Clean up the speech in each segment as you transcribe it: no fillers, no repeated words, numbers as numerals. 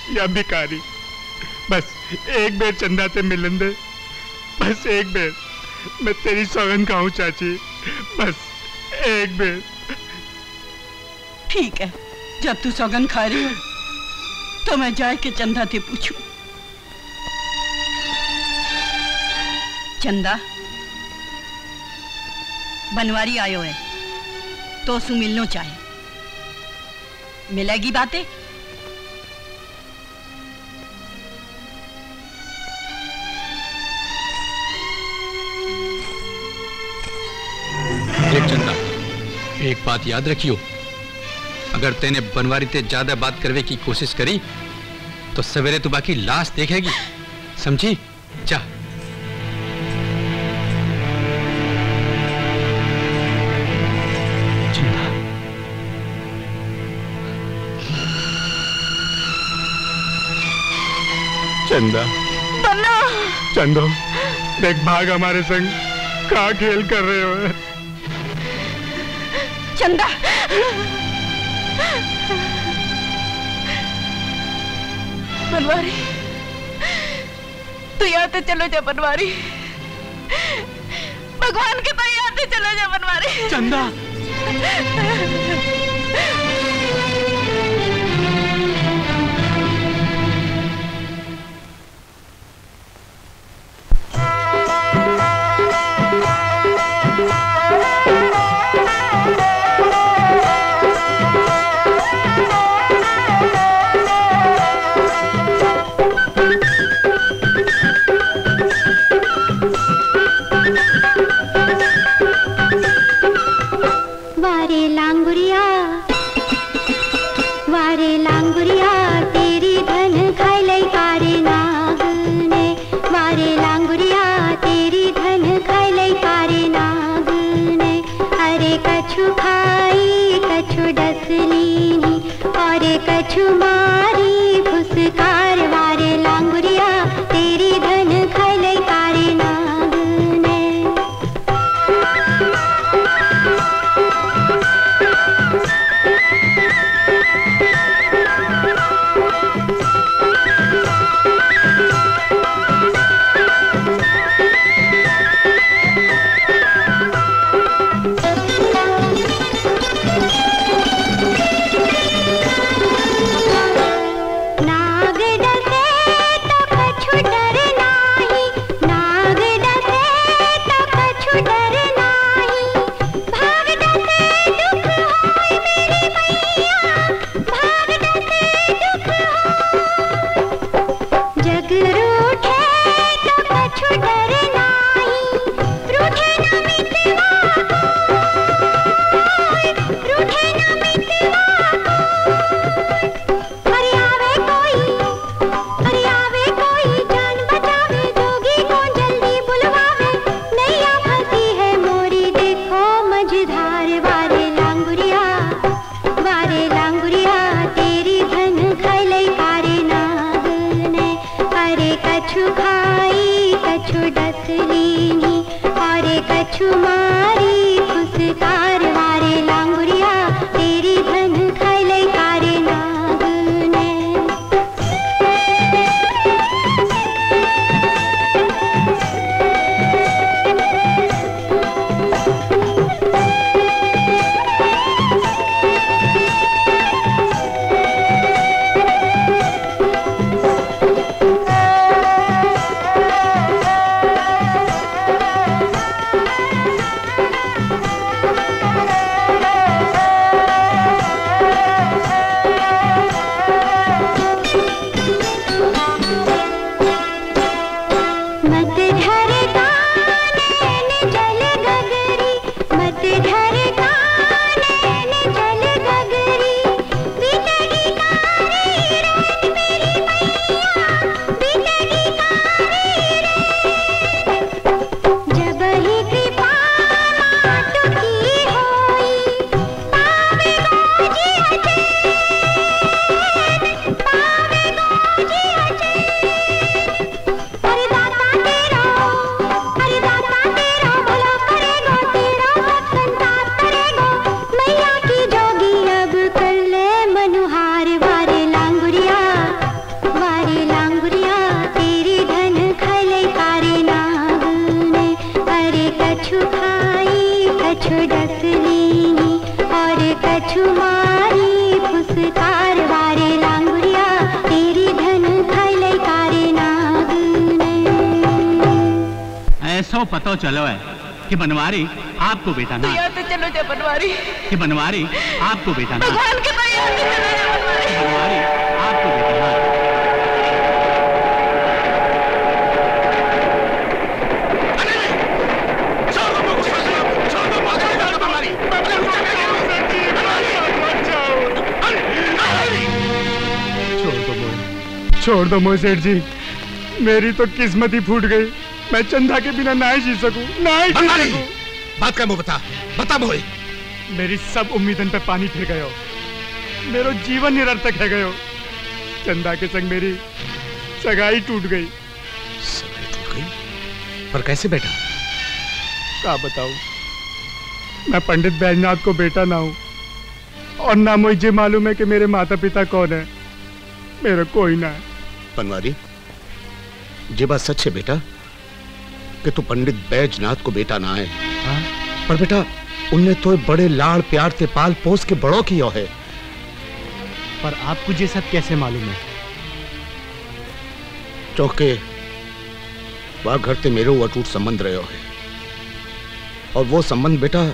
या भिखारी, बस एक बेर चंदा से मिलन दे, बस एक बेर। मैं तेरी सौगंध खाऊं चाची, बस एक बेर। ठीक है, जब तू सौगंध खा रही हो तो मैं जाए के चंदा से पूछूं। चंदा, बनवारी आयो है तो उसू मिलनो चाहे, मिलेगी बातें? देख चंदा, एक बात याद रखियो, अगर तेने बनवारी ते ज्यादा बात करवे की कोशिश करी तो सवेरे तू बाकी लाश देखेगी, समझी? जा। चंदा, चंदो, देख भाग हमारे संग, कहाँ खेल कर रहे हो? चंदा, बनवारी, तू यहाँ से चलो जा बनवारी, भगवान के तो यहाँ से चलो जा बनवारी। चंदा, लांगुरिया वो पता चलो है कि बनवारी आपको बेटा ना तो चलो जा बनवारी, कि बनवारी आपको बेटा ना, भगवान के बनवारी आपको बेटा ना। छोड़ दो मोए सेठ जी, मेरी तो किस्मत ही फूट गई। मैं चंदा के बिना ना ही जी सकूं, ना ही जी सकूं। बात का मुंह बता मोए। मेरी सब उम्मीदन पे पानी फिर गयो, मेरो जीवन निरर्थक है गयो। चंदा के संग मेरी सगाई टूट गई। सगाई टूट गई? पर कैसे बेटा? क्या बताऊं, मैं पंडित बैजनाथ को बेटा ना हूं, और ना मुझे मालूम है कि मेरे माता पिता कौन है। मेरा कोई ना है। बनवारी, ये बात सच है बेटा कि तू पंडित बैजनाथ को बेटा ना है। हाँ? पर बेटा उनने तो बड़े लाड़ प्यार से पाल पोस के बड़ों किया है। पर आपको ये सब कैसे मालूम है? चौके वह घर से मेरे अटूट संबंध रहे है, और वो संबंध बेटा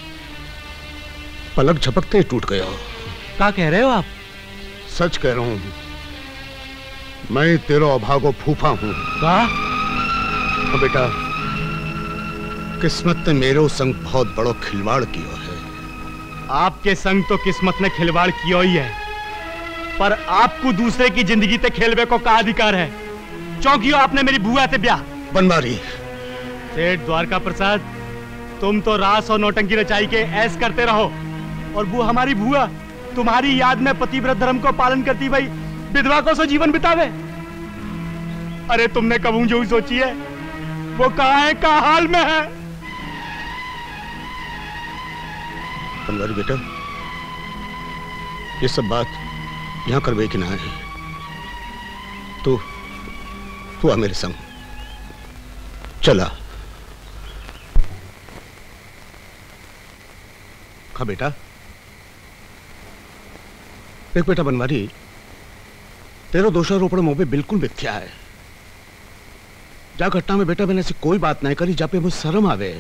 पलक झपकते ही टूट गया। क्या कह रहे हो आप? सच कह रहा हूं, मैं तेरा अभागो फूफा हूं। तो बेटा किस्मत ने मेरे संग बहुत बड़ो खिलवाड़ किया है। आपके संग तो किस्मत ने खिलवाड़ किया ही है, पर आपको दूसरे की जिंदगी ते खेलवे को का अधिकार है? चौंकियो आपने मेरी बुआ से ब्याह। बनवारी, सेठ द्वारका प्रसाद, तुम तो रास और नौटंकी रचाई के ऐस करते रहो, और वो हमारी बुआ तुम्हारी याद में पतिव्रत धर्म को पालन करती भाई विधवा को सो जीवन बितावे। अरे तुमने कबू जो सोची है, वो कहाँ है, कहाँ हाल में है? बनवारी बेटा, ये सब बात यहां करवे की ना है। तू आ मेरे संग चला। खा बेटा। देख बेटा बनवारी, तेरा दोषारोपण मुंह पे बिल्कुल मिथ्या है। जा घटना में बेटा मैंने ऐसी कोई बात नहीं करी जहाँ पे मुझे शर्म आवे।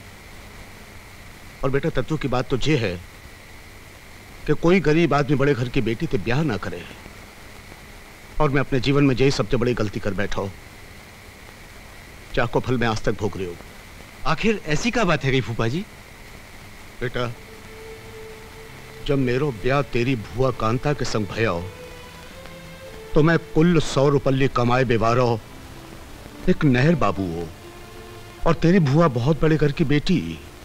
और बेटा तत्व की बात तो ये है कि कोई गरीब आदमी बड़े घर की बेटी से ब्याह ना करे, और मैं अपने जीवन में यही सबसे बड़ी गलती कर बैठा हूं, चाको फल में आज तक भोग रही हूं। आखिर ऐसी क्या बात है गई फूफा जी? बेटा जब मेरो ब्याह तेरी भुआ कांता के संग भया हो, तो मैं कुल 100 रुपये कमाए बेवारो एक नहर बाबू हो, और तेरी भुआ बहुत बड़े घर की बेटी।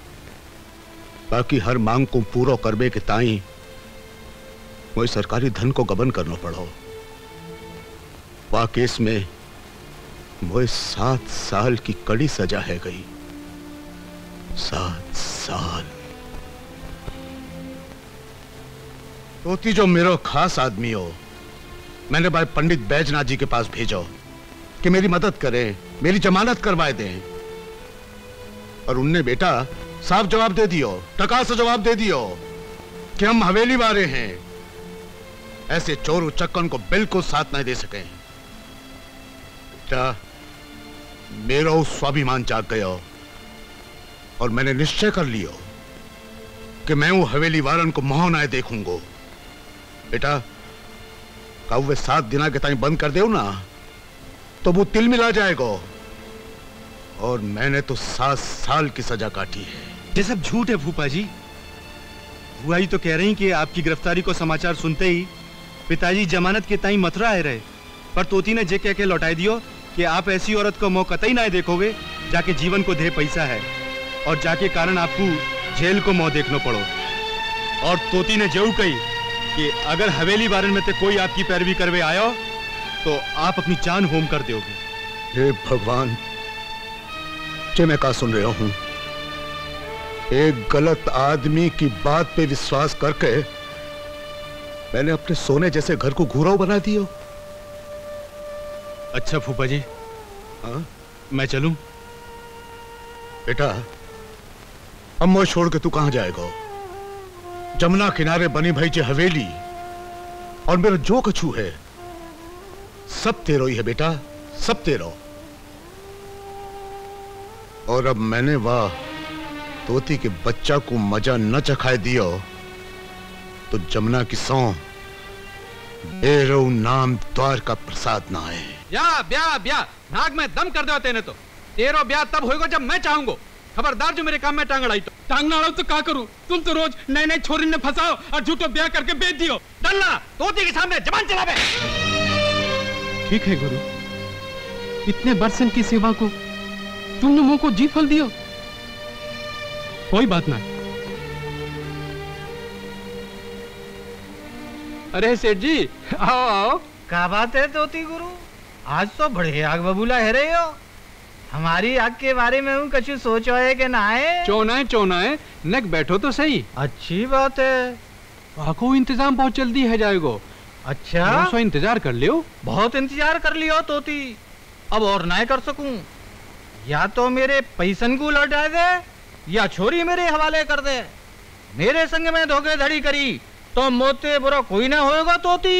बाकी हर मांग को पूरा करबे के ताई मुझे सरकारी धन को गबन करना पड़ो। वह केस में मुझे 7 साल की कड़ी सजा है गई। 7 साल। तोती जो मेरा खास आदमी हो, मैंने भाई पंडित बैजनाथ जी के पास भेजो कि मेरी मदद करें, मेरी जमानत करवाए दें, और उनने बेटा साफ जवाब दे दियो, टका से जवाब दे दियो कि हम हवेली वाले हैं, ऐसे चोर उचक्कन को बिल्कुल साथ नहीं दे सके। बेटा मेरा स्वाभिमान जाग गया, और मैंने निश्चय कर लियो कि मैं वो हवेली वालन को मोह ना देखूंगा। बेटा कौवे 7 दिन के ताई बंद कर दो ना, तो वो तिल मिला जाएगा, और मैंने तो 7 साल की सजा काटी है। ये सब झूठ है फूफा जी। बुआ जी तो कह रही कि आपकी गिरफ्तारी को समाचार सुनते ही पिताजी जमानत के ताई मथुरा आए रहे, पर तोती ने जे कह के लौटाई दियो कि आप ऐसी औरत को मौका कतई ना देखोगे जाके जीवन को दे पैसा है, और जाके कारण आपको जेल को मुंह देखना पड़ो। और तोती ने जरूर कही कि अगर हवेली बारन में से कोई आपकी पैरवी करवे आयो तो आप अपनी जान होम कर दोगे। हे भगवान, जे मैं क्या सुन रहा हूं? एक गलत आदमी की बात पे विश्वास करके मैंने अपने सोने जैसे घर को घूराव बना दिया। अच्छा फूफा जी, हाँ? मैं चलूं? बेटा अब मुझे छोड़ के तू कहां जाएगा? जमुना किनारे बनी भाई जी हवेली, और मेरा जो कछू है सब तेरो ही है बेटा, सब तेरो। और अब मैंने वाह तोती के बच्चा को मजा न चखाए दियो तो जमुना की सौ मेरो नाम द्वार का प्रसाद ना है। ब्या नाग में दम कर दो तेने तो। तेरो ब्याह तब होएगा जब मैं चाहूंगा। खबरदार जो मेरे काम में टांग अड़ाई तो। टांग ना अड़ाओ तो क्या करूं? तुम तो रोज नए नए छोरी ने फंसाओ और झूठो ब्याह करके बेच दियो। डल्ला तोती के सामने जबान चला बे। ठीक है गुरु, इतने बरसन की सेवा को तुमने मुंह को जी फल दियो। कोई बात ना। अरे सेठ जी आओ आओ। क्या बात है तोती गुरु, आज तो बड़े आग बबूला है रहे हो। हमारी आग के बारे में हूँ कछु सोचो है कि ना है? चोना है नेक बैठो तो सही। अच्छी बात है। आको इंतजाम बहुत जल्दी है जाएगो। अच्छा सो इंतजार कर लियो। बहुत इंतजार कर लियो तोती, अब और ना कर सकूं। या तो मेरे पैसन को लौटा दे या छोरी मेरे हवाले कर दे। मेरे संग में धोखेधड़ी करी तो मोते बुरा कोई ना होएगा तोती।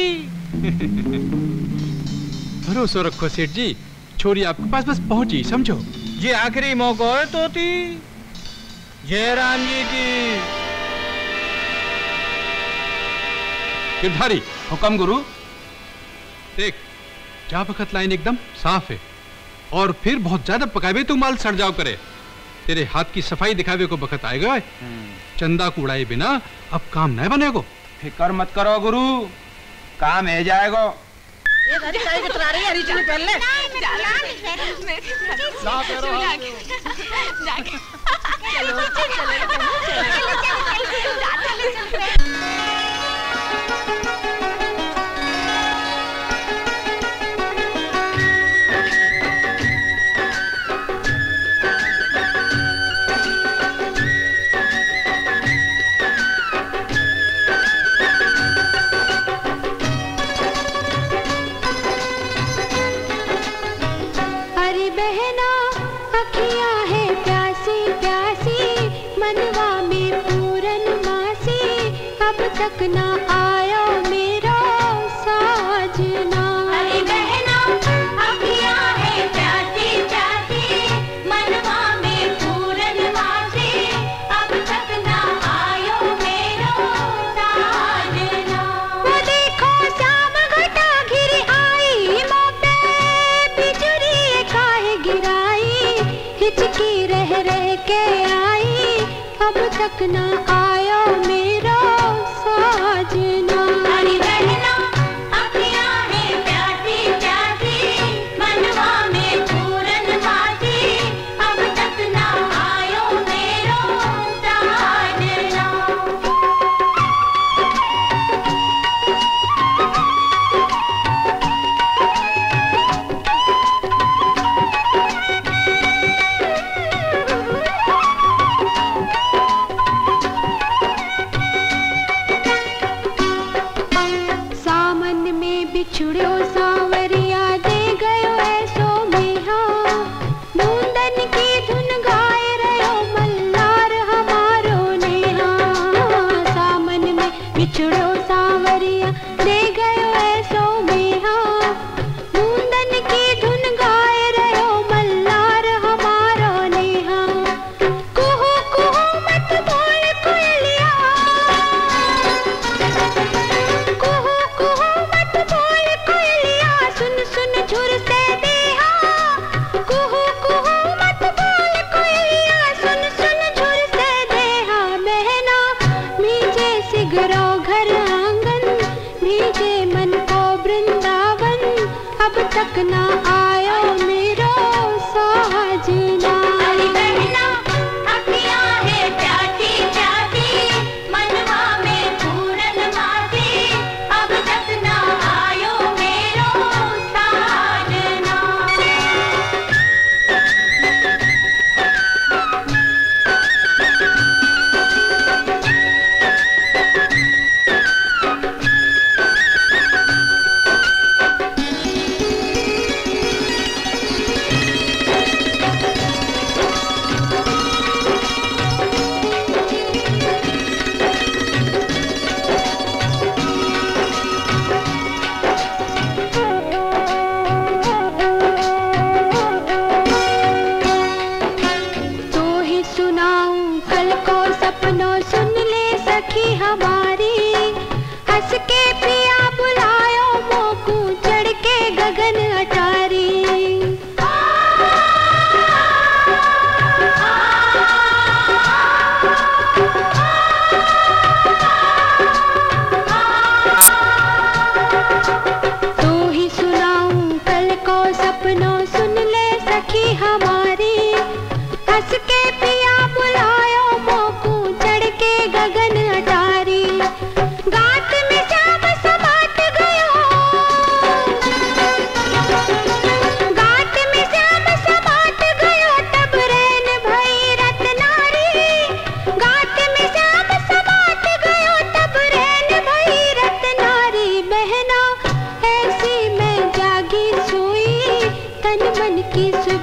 भरोसा रखो सेठ जी, छोरी आपके पास बस पहुंची, समझो। ये आखिरी मौका है तोती। जय राम जी की। गिरधारी हुक्म गुरु। देख जा बखत लाइन एकदम साफ है और फिर बहुत ज्यादा पकावे तो माल सड़ जाओ करे। तेरे हाथ की सफाई दिखावे को बखत आएगा। चंदा को उड़ाए बिना अब काम नहीं बनेगो। फिकर मत करो गुरु, काम है जाएगा। ये घड़ी सारी कतरा रही है, हरी चुन्नी पहन ले। तक ना आयो मेरा साजना। अरे बहना अखियां है प्यासी प्यासी, मनवा में पूरन वासी, अब तक ना आयो मेरा साजना। वो देखो श्याम घटा घिर आई, मोपे बिजुरी काहे गिराई, हिचकी रह रह के आई, अब तक ना आयो मेरा साजना। अरे बहना अखियां है प्यासी प्यासी, मनवा में पूरन वासी, अब तक ना आयो मेरा साजना। बिछुड़ो सांवरिया दे गयो ऐसो मेहा, मुंदन की धुन गाए रहो मल्लार हमारो नेहा। सामन में बिछुड़ो सांवरिया दे गयो ऐसो मेहा, मुंदन की धुन गाए रहो मल्लार हमारो नेहा। कुहू कुहू मत बोल कोयलिया, कुहू कुहू मत बोल कोयलिया, सुन सुन झुर से देहा। कुहू कुहू मत बोल कोयलिया, सुन सुन झुर से देहा। बहना भीजे सिगरो घर आंगन, भीजे मन को वृंदावन, अब तक ना आयो मेरो साजना। अरे बहना अखियां है प्यासी प्यासी, मनवा में पूरन वासी, अब तक ना आयो मेरो साजना।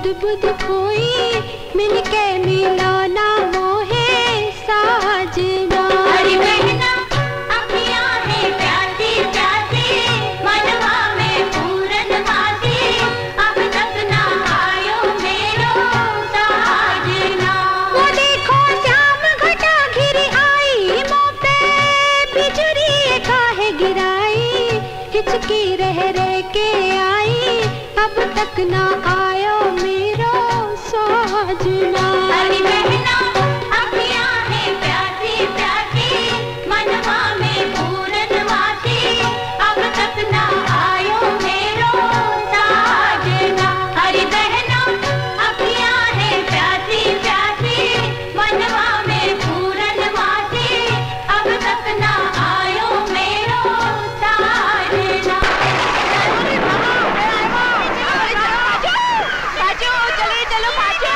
सुध बुध कोई मिलके मिलाना मोहे साजना। अरे बहना अखियां है प्यासी प्यासी मनवा में पूरन वासी अब तक ना आयो मेरो साजना। वो देखो श्याम घटा घिर आई मुँह पे बिजुरी काहे गिराई हिचकी रह रह के आई अब तक ना आयो मेरो साजना। अरे बहना अखियां है प्यासी प्यासी मनवा में पूरन वासी अब तक ना आयो मेरो साजना। अरे बहना अखियां है प्यासी प्यासी मनवा में पूरन वासी अब तक ना आयो मेरो साजना। चलो भाजो।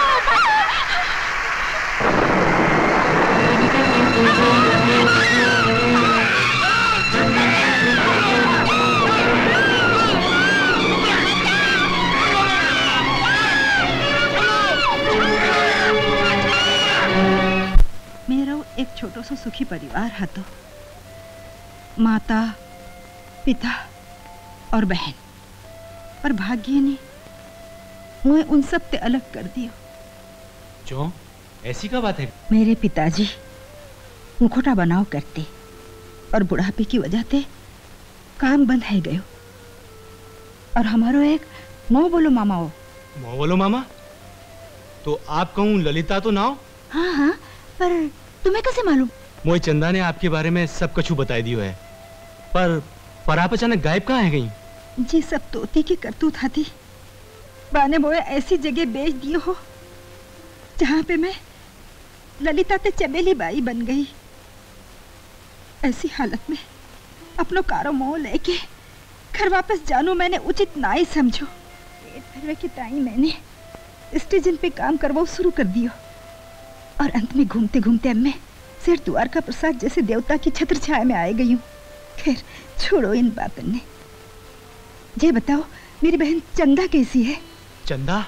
मेरो एक छोटो सो सुखी परिवार हतो। माता पिता और बहन, पर भाग्य ने मुझे उन सब ते अलग कर दियो। क्यों? ऐसी क्या बात है? मेरे पिताजी मुखोटा बनाव करते और बुढ़ापे की वजह से काम बंद है गयो। और हमारो एक मो बोलो मामा हो। मो बोलो मामा? तो आप कहूँ ललिता तो ना हो? हाँ हाँ, पर तुम्हें कैसे मालूम? मोई चंदा ने आपके बारे में सब कुछ बता दियो है। पर आप अचानक गायब कहाँ है गई? जी सब तोती की करतूत हाथी बाने बोए ऐसी जगह बेच दियो हो जहाँ पे मैं ललिता ते चमेली बाई बन गई। ऐसी हालत में अपनो कारो मोह लेके घर वापस जानो मैंने उचित ना ही समझो। पेट भरवे के टाइम मैंने स्टेशन पे काम करवाओ शुरू कर दियो और अंत में घूमते घूमते अब मैं सिर द्वार का प्रसाद जैसे देवता की छत्र छाया में आ गई हूँ। खैर छोड़ो इन बातन ने। ये बताओ मेरी बहन चंदा कैसी है? चंदा?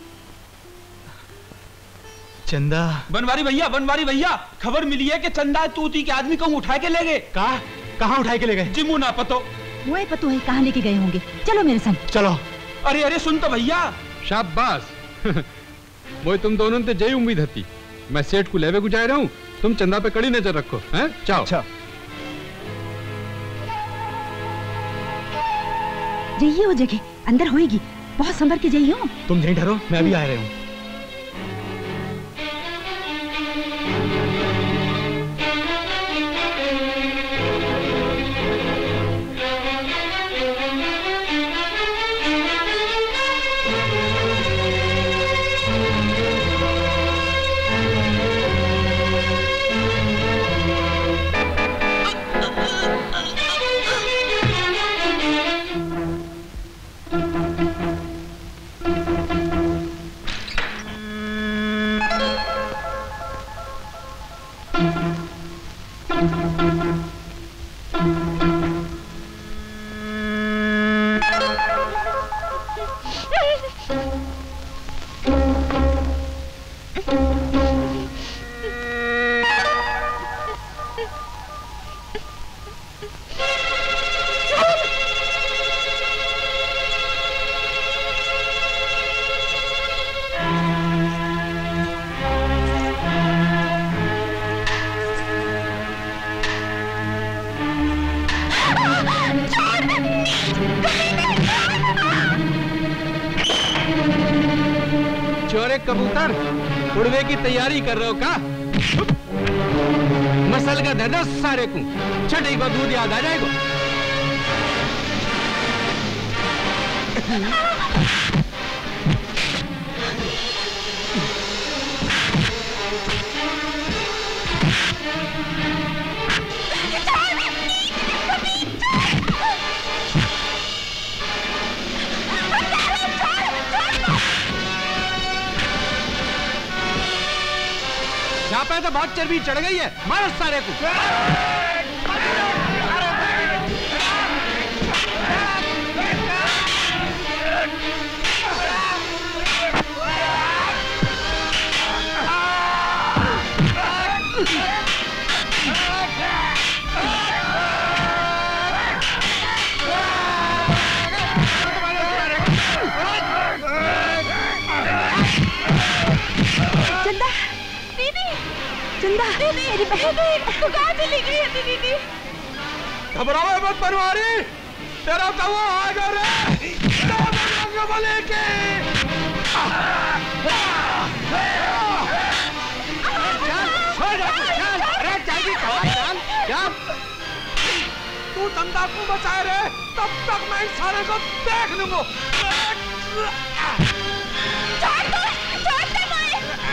चंदा? बनवारी भैया खबर मिली है कि चंदा तूती के आदमी कहूँ उठा के ले गए। कहाँ उठा के ले गए? जमुना पतो। मुझे पतो है कहाँ लेके गए होंगे। चलो मेरे संग। चलो। अरे सुन तो भैया। शाबाश। वो तुम दोनों ने जय उम्मीद हती। मैं सेठ को लेवे को जा रहा हूँ, तुम चंदा पे कड़ी नजर रखो। हैं? चाओ। अच्छा। जाइए वो जगह अंदर होएगी, बहुत संभल के जाइए। तुम यहीं ठहरो, मैं अभी आ रहा हूँ। कबूतर उड़वे की तैयारी कर रहे हो का? मसल का दर्द सारे को छठी को दूध याद आ जाएगा। यहाँ पे तो बहुत चर्बी चढ़ गई है, मारो सारे को। चंदा दीदी, चंदा दीदी, मेरी बहन तू कहाँ चली गई है दीदी? घबराओ मत बनवारी, तेरा कौवा आएगा रे। लेके तू चंदा को बचाए रे, तब तक मैं इस सारे को देख लूंगा। छोड़ दे मुझे।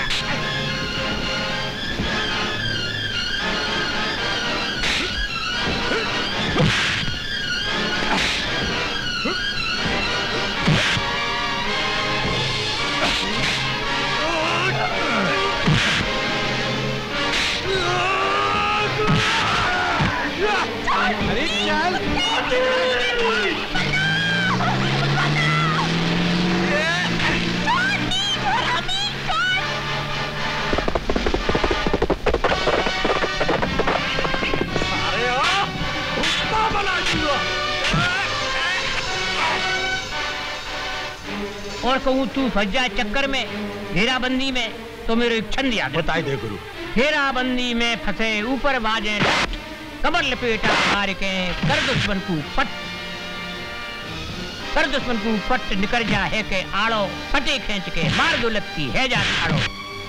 अरे चल और कहूँ तू फंस जाए चक्कर में, घेराबंदी में, तो मेरे एक छंद याद बताई दे गुरु। घेराबंदी में फंसे ऊपर बाजे कमर लपेटा मार के कर दुश्मन को पट, कर दुश्मन को पट निकल जा है के आड़ो, पटे खींच के मार दो लगती है जा आड़ो।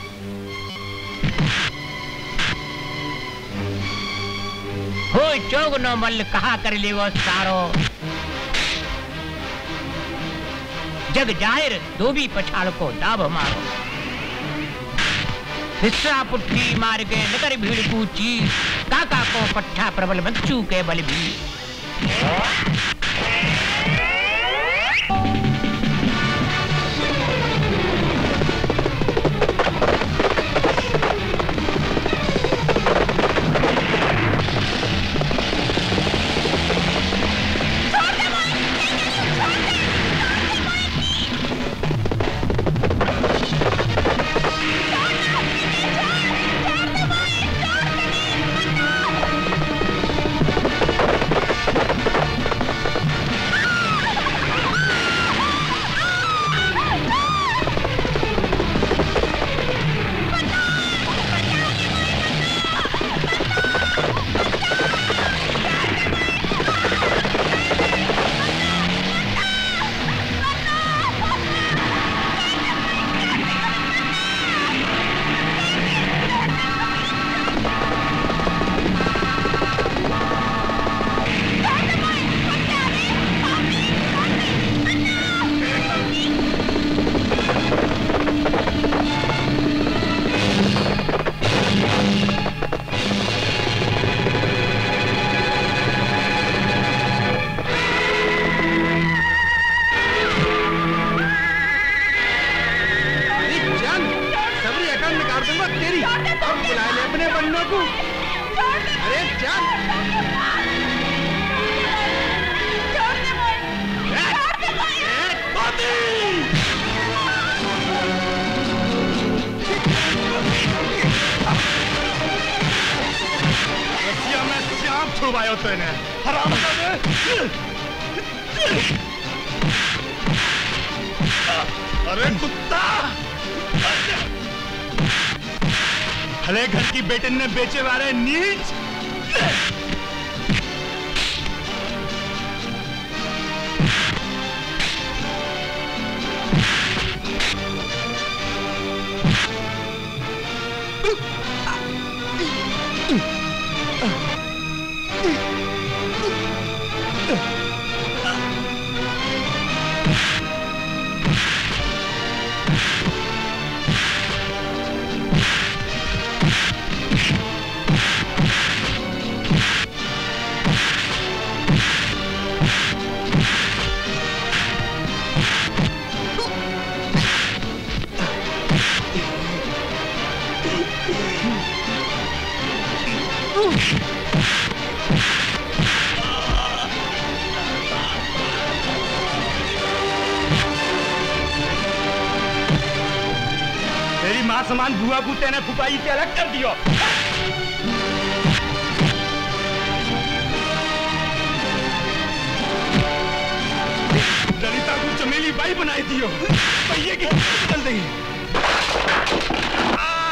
हो चोग नो मल कहा कर ले वो सारो, जग जाहिर धोबी पछाड़ को दाब मारो। हिस्सा पुट्ठी मार के नगर भीड़ कूची, काका को पट्टा प्रबल बच्चू के बल भी। अरे कुत्ता, भले घर की बेटन ने बेचे वाले नीच। समान बुआ कुत्ते ने फुपाई से अलग कर दियो। ललिता को चमेली बाई बनाई दियो, पहिए की चल रही।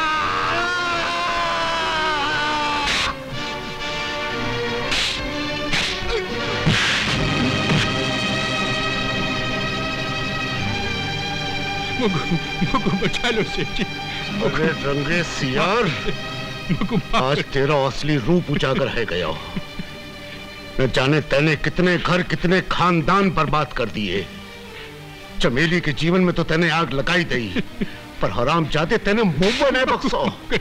मुझको बचा लो सेठ जी। अरे रंगे सियार, आज तेरा असली रूप उजागर है गया। न जाने तैने कितने घर कितने खानदान बर्बाद कर दिए। चमेली के जीवन में तो तैने आग लगाई दी, पर हराम जाते तैने मुंह नहीं बख्शो।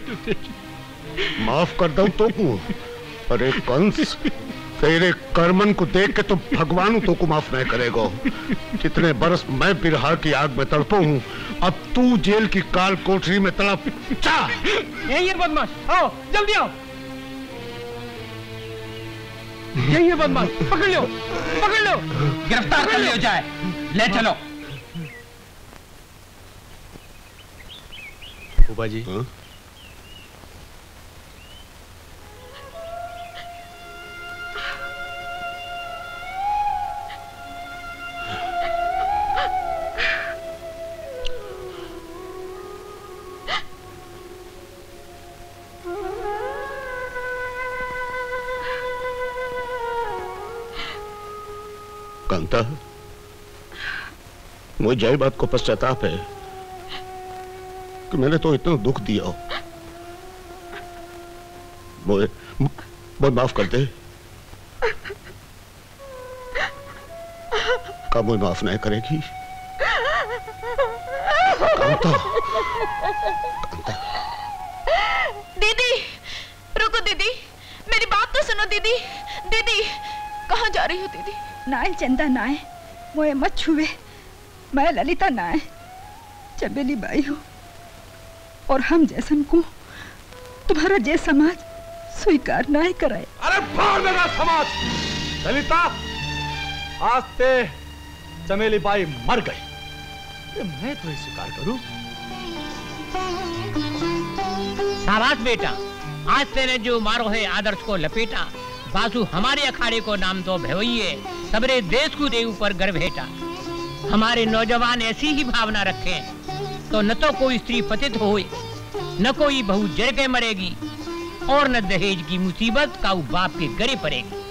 माफ कर दो तो को। अरे कंस, तेरे कर्मन को देख के तो भगवान तो को माफ नहीं करेगा। कितने बरस मैं बिरहा की आग में तड़पा हूँ, अब तू जेल की काल कोठरी में तड़प। जा यही है बदमाश, आओ जल्दी आओ। यही है बदमाश, पकड़ लो, पकड़ लो, गिरफ्तार कर लियो जाए, ले चलो। फूफा जी, कांता, मुझे यही बात को पश्चाताप है कि मैंने तो इतना दुख दिया। मुझे माफ कर दे। क्या मुझे माफ नहीं करेगी? कांता, कांता। दीदी रुको, दीदी मेरी बात तो सुनो। दीदी दीदी कहाँ जा रही हो दीदी? नाय चंदा नाय, मोए मत छुए। मैं ललिता नाय चमेली बाई हूँ, और हम जैसन को तुम्हारा जे समाज स्वीकार ना कराए। अरे भाग मेरा समाज! ललिता, आज ते चमेली बाई मर गई, मैं तो स्वीकार करूं? शाबाश बेटा, आज तेने जो मारो है आदर्श को लपेटा। बासु हमारे अखाड़े को नाम तो भवइये, सबरे देश को दे ऊपर गर्व हेटा। हमारे नौजवान ऐसी ही भावना रखें तो न तो कोई स्त्री पतित होए, न कोई बहू जर के मरेगी, और न दहेज की मुसीबत का बाप के गरे पड़ेगी।